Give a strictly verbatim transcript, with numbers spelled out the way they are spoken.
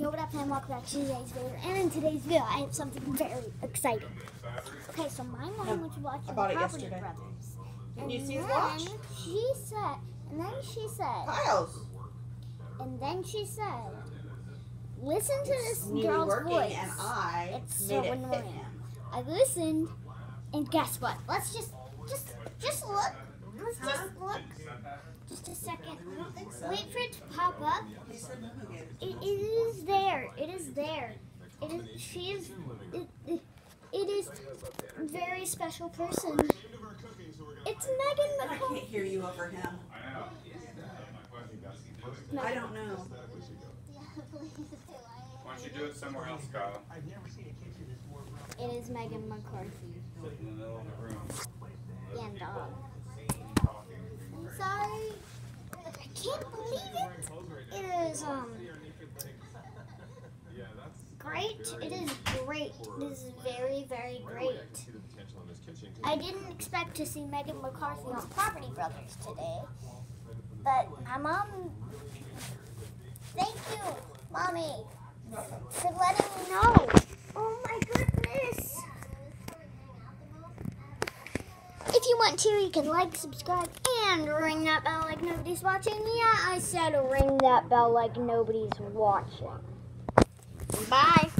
Yo, what up, fam? Welcome back to today's video. And in today's video, I have something very exciting. Okay, so my mom was watching Property yesterday. Brothers. Did and you see his then watch? She said, and then she said, Kyle's. And then she said, listen to It's this newly girl's working voice. And I it's made so it annoying. fit him. I listened, and guess what? Let's just, just, just look. Let's Huh? just look. Just a second. I don't think so. Wait for it to pop up. He said no again. It, it is there. It is there. It is. She is. It, it, it is a very special person. It's Megan I McCarthy. can't hear you over him. No. I don't know. Why don't you do it somewhere else, Kyle? It is Megan McCarthy. Sit in the middle of the room. And uh, I'm sorry, but I can't believe it. It is um great. It is great. This is very, very great. I didn't expect to see Megan McCarthy on Property Brothers today, but my mom. Thank you, Mommy, for letting me know. Oh my goodness. If you want to, you can like, subscribe, and ring that bell like nobody's watching. Yeah, I said ring that bell like nobody's watching. Bye.